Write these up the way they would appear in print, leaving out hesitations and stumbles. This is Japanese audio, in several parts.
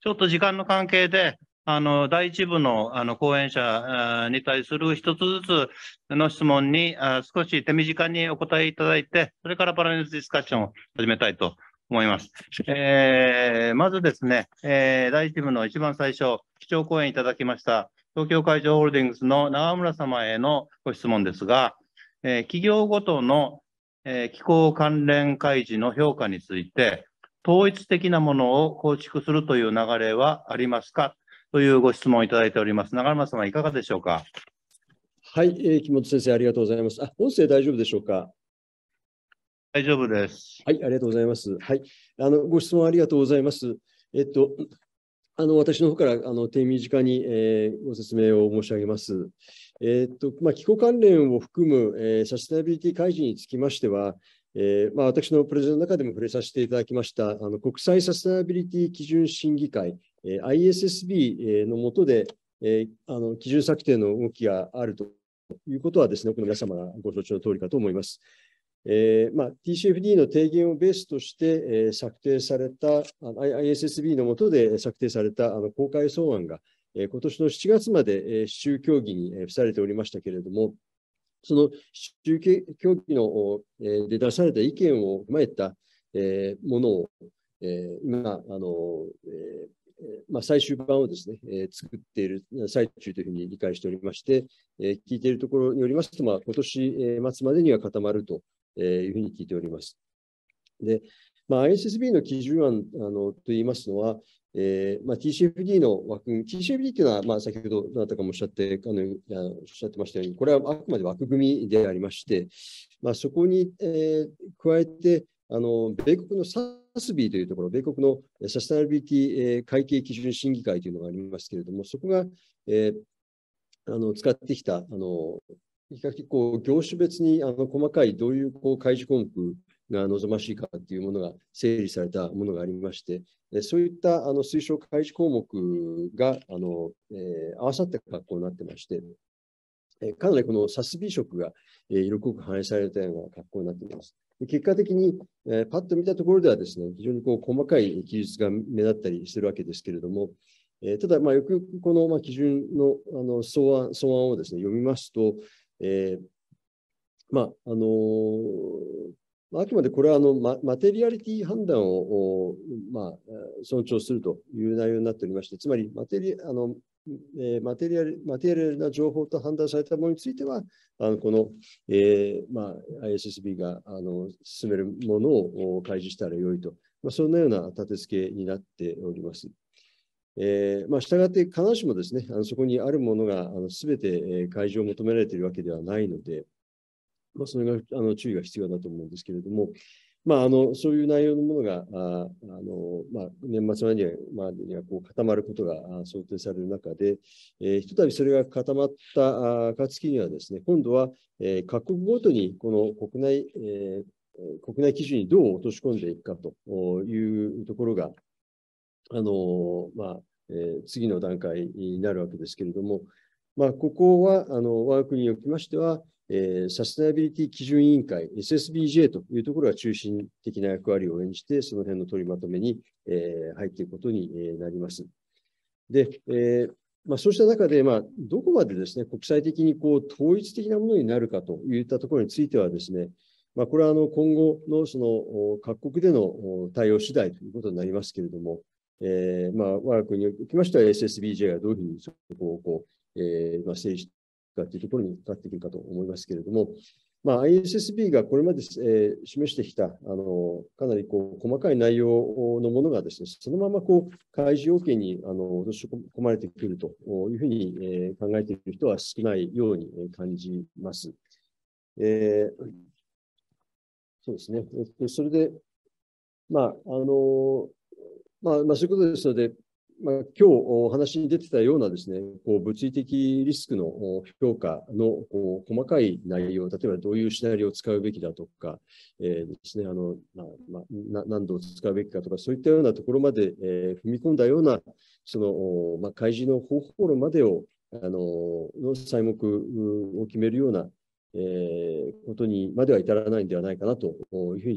ちょっと時間の関係で、第一部の講演者に対する一つずつの質問に少し手短にお答えいただいて、それからパネルディスカッションを始めたいと思います。まずですね、第一部の一番最初、基調講演いただきました、東京海上ホールディングスの長村様へのご質問ですが、企業ごとの気候関連開示の評価について、統一的なものを構築するという流れはありますかというご質問をいただいております。長村様、いかがでしょうか。 はい、木本先生、ありがとうございます。音声大丈夫でしょうか。 大丈夫です。 はい、ありがとうございます。はい、ご質問ありがとうございます。私の方から手短に、ご説明を申し上げます。気候関連を含む、サステナビリティ開示につきましては、私のプレゼンの中でも触れさせていただきました国際サステナビリティ基準審議会、ISSB の下で、基準策定の動きがあるということはですね、多くの皆様がご承知の通りかと思います。TCFD の提言をベースとして、策定された ISSB の下で策定された公開草案が、今年の7月まで市中協議に付されておりましたけれども、その市中協議ので出された意見を踏まえたものを今最終版をですね、作っている最中というふうに理解しておりまして、聞いているところによりますと、今年末までには固まるというふうに聞いております。で、ISSB の基準案といいますのは、TCFD の枠組み、TCFD というのは、先ほどどなたかもおっしゃってましたように、これはあくまで枠組みでありまして、そこに、加えて、米国の SASB というところ、米国のサステナビリティ会計基準審議会というのがありますけれども、そこが、使ってきた、比較的業種別に細かいどういう開示項目が望ましいかというものが整理されたものがありまして、そういった推奨開示項目が合わさった格好になってまして、かなりこの SASB 色が色濃く反映されたような格好になっています。結果的にパッと見たところではですね、非常に細かい記述が目立ったりしているわけですけれども、ただ、よくよくこの基準の草案をですね、読みますと、あくまでこれはマテリアリティ判断を、尊重するという内容になっておりまして、つまりマテリアルな情報と判断されたものについては、この、ISSB が進めるものを開示したらよいと、そんなような立て付けになっております。したがって必ずしもですね、そこにあるものがすべて開示を求められているわけではないので、それが注意が必要だと思うんですけれども、そういう内容のものが年末までには固まることが想定される中で、ひとたびそれが固まった暁にはですね、今度は各国ごとにこの国内基準にどう落とし込んでいくかというところが次の段階になるわけですけれども、ここは我が国におきましては、サステナビリティ基準委員会 SSBJ というところが中心的な役割を演じて、その辺の取りまとめに入っていくことになります。で、そうした中で、どこまでですね、国際的に統一的なものになるかといったところについてはですね、これは今後のその各国での対応次第ということになりますけれども、我が国におきましては SSBJ がどういうふうにそこを整理していくかというところにかかってくるかと思いますけれども、ISSB がこれまで示してきたかなり細かい内容のものがですね、そのまま開示要件に落とし込まれてくるというふうに考えている人は少ないように感じます。そうですね。それで、そういうことですので、今日お話に出てたようなですね、物理的リスクの評価の細かい内容、例えばどういうシナリオを使うべきだとか、ですね、何度を使うべきかとか、そういったようなところまで踏み込んだような、その、開示の方法論までを、の細目を決めるような、ことにまでは至らないんではないかなというふうに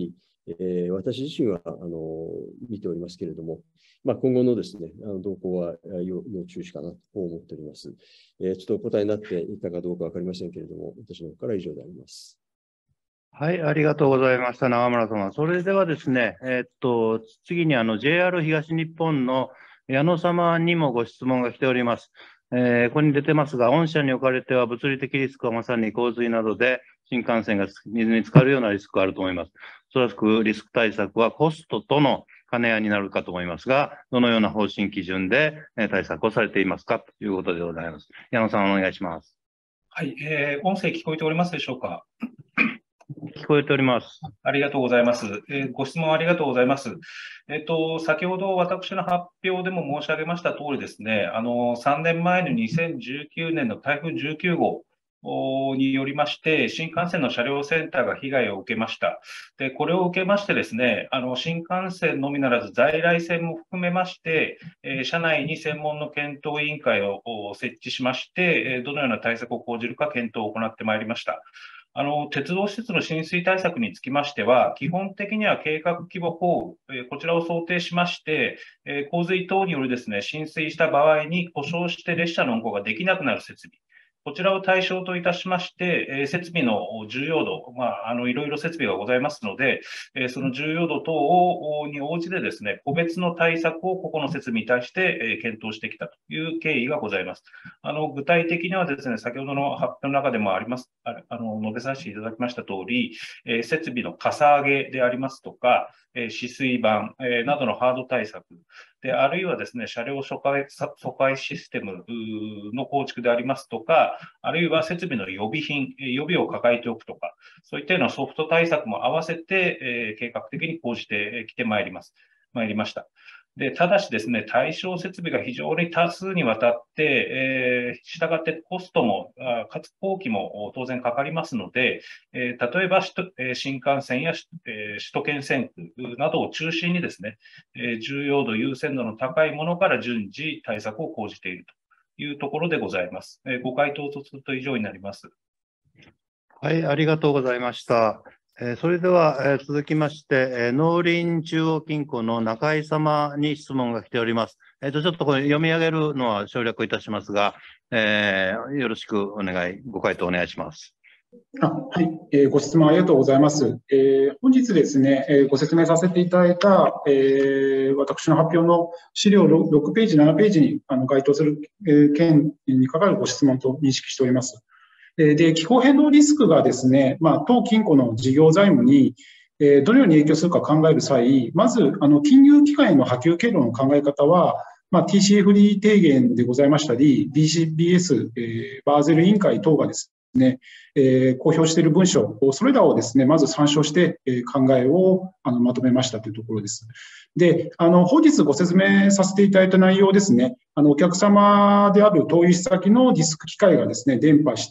私自身は見ておりますけれども、今後のですね、動向は要注視かなと思っております。ちょっとお答えになっていたかどうかわかりませんけれども、私の方から以上であります。 はい、ありがとうございました、永村様。それではですね、次にJR 東日本の矢野様にもご質問が来ております。ここに出てますが、御社におかれては物理的リスクはまさに洪水などで新幹線が水に浸かるようなリスクがあると思います。おそらくリスク対策はコストとの兼ね合いになるかと思いますが、どのような方針基準で対策をされていますかということでございます。矢野さん、お願いします。 はい、音声聞こえておりますでしょうか。 聞こえております。 ありがとうございます。ご質問ありがとうございます。先ほど私の発表でも申し上げました通りですね、3年前の2019年の台風19号によりまして、新幹線の車両センターが被害を受けました。で、これを受けましてですね、新幹線のみならず在来線も含めまして、社内に専門の検討委員会を設置しまして、どのような対策を講じるか検討を行ってまいりました。鉄道施設の浸水対策につきましては、基本的には計画規模法、こちらを想定しまして、洪水等によるですね、浸水した場合に故障して列車の運行ができなくなる設備、こちらを対象といたしまして、設備の重要度、いろいろ設備がございますので、その重要度等に応じてですね、個別の対策を個々の設備に対して検討してきたという経緯がございます。具体的にはですね、先ほどの発表の中でもあります、述べさせていただきました通り、設備のかさ上げでありますとか、止水板などのハード対策で、あるいはですね、車両疎開システムの構築でありますとか、あるいは設備の予備品、予備を抱えておくとか、そういったようなソフト対策も合わせて、計画的に講じてきてまいりました。で、ただしですね、対象設備が非常に多数にわたって、したがってコストも、かつ工期も当然かかりますので、例えば新幹線や首都圏線区などを中心にですね、重要度、優先度の高いものから順次対策を講じているというところでございます。ご回答とすると以上になります。 はい、ありがとうございました。それでは、続きまして、農林中央金庫の中井様に質問が来ております。ちょっとこれ読み上げるのは省略いたしますが、よろしくご回答お願いします。 はい、ご質問ありがとうございます。本日ですね、ご説明させていただいた、私の発表の資料6ページ、7ページに該当する、件に関わるご質問と認識しております。で、気候変動リスクがですね、当金庫の事業財務に、どのように影響するか考える際、まず、金融機関への波及経路の考え方は、TCFD 提言でございましたり、BCBS、バーゼル委員会等がですね、公表している文書、それらをですね、まず参照して、考えをまとめましたというところです。で、本日ご説明させていただいた内容ですね、お客様である投資先のリスク機会がですね、伝播して、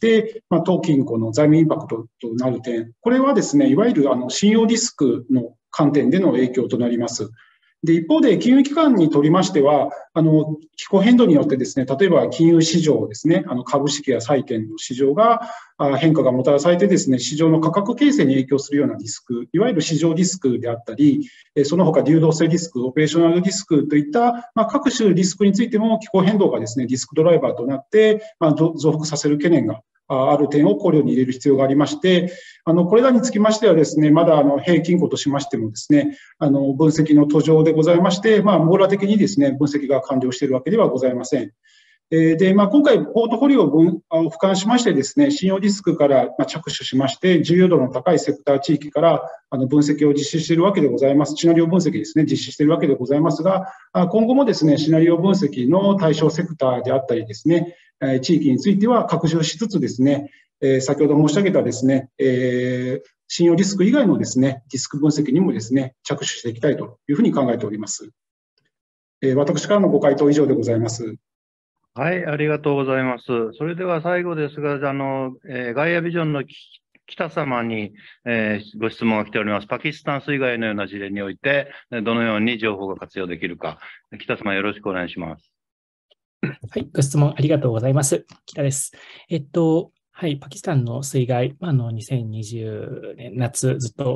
当金庫の財務インパクトとなる点、これはですね、いわゆる信用リスクの観点での影響となります。で、一方で、金融機関にとりましては、気候変動によってですね、例えば金融市場ですね、株式や債券の市場が変化がもたらされてですね、市場の価格形成に影響するようなリスク、いわゆる市場リスクであったり、その他流動性リスク、オペレーショナルリスクといった、各種リスクについても気候変動がですね、リスクドライバーとなって、増幅させる懸念がある点を考慮に入れる必要がありまして、これらにつきましてはですね、まだ平均庫としましてもですね、分析の途上でございまして、網羅的にですね、分析が完了しているわけではございません。で、今回、ポートフォリオを俯瞰しましてですね、信用リスクから着手しまして、重要度の高いセクター地域から分析を実施しているわけでございます。シナリオ分析ですね、実施しているわけでございますが、今後もですね、シナリオ分析の対象セクターであったりですね、地域については拡充しつつですね、先ほど申し上げたですね、信用リスク以外のですね、リスク分析にもですね、着手していきたいというふうに考えております。私からのご回答以上でございます。 はい、ありがとうございます。それでは最後ですが、ガイアビジョンの北様に、ご質問が来ております。パキスタン水害のような事例において、どのように情報が活用できるか。北様、よろしくお願いします。 はい、ご質問ありがとうございます。北です。はい、パキスタンの水害、2020年夏ずっと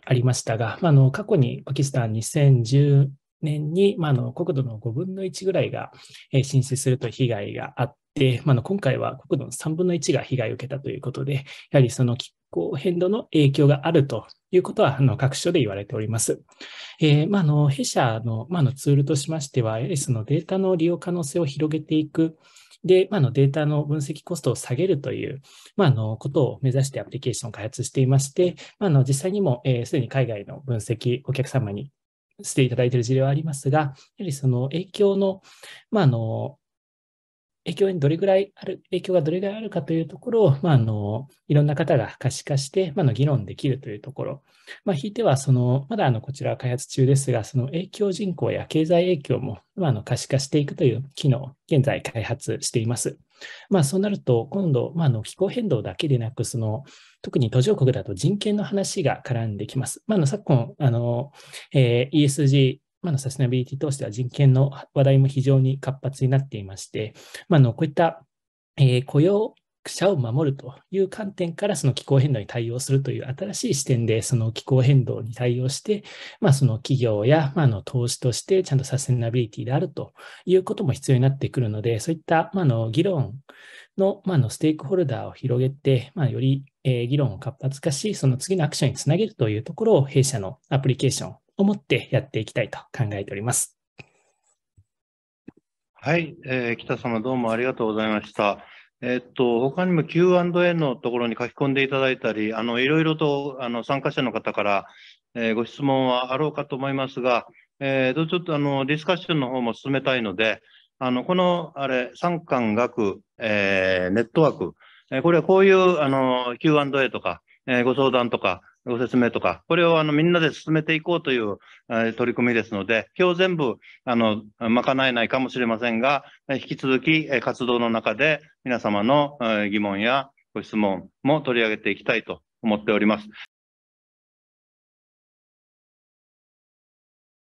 ありましたが、過去にパキスタン2010年に、国土の5分の1ぐらいが浸水するという被害があって、今回は国土の3分の1が被害を受けたということで、やはりその気候変動の影響があるということは各所で言われております。弊社のツールとしましては、やはりそのデータの利用可能性を広げていく。で、データの分析コストを下げるという、ことを目指してアプリケーションを開発していまして、実際にも、すでに海外の分析、お客様にしていただいている事例はありますが、やはりその影響の、影響にどれぐらいある、影響がどれぐらいあるかというところを、いろんな方が可視化して、議論できるというところ。ひいては、まだこちらは開発中ですが、その影響人口や経済影響も、可視化していくという機能を現在開発しています。そうなると、今度、気候変動だけでなく、特に途上国だと人権の話が絡んできます。昨今、ESG、サステナビリティとしては人権の話題も非常に活発になっていまして、こういった、雇用者を守るという観点からその気候変動に対応するという新しい視点でその気候変動に対応して、その企業や投資としてちゃんとサステナビリティであるということも必要になってくるので、そういった議論のステークホルダーを広げて、より議論を活発化し、その次のアクションにつなげるというところを弊社のアプリケーションを持ってやっていきたいと考えております。 はい、北様どうもありがとうございました。他にも Q&A のところに書き込んでいただいたり、いろいろと参加者の方から、ご質問はあろうかと思いますが、ちょっとディスカッションの方も進めたいので、この産官学、ネットワーク、これはこういう Q&A とか、ご相談とか、ご説明とか、これをみんなで進めていこうという取り組みですので、今日全部賄えないかもしれませんが、引き続き活動の中で皆様の疑問やご質問も取り上げていきたいと思っております。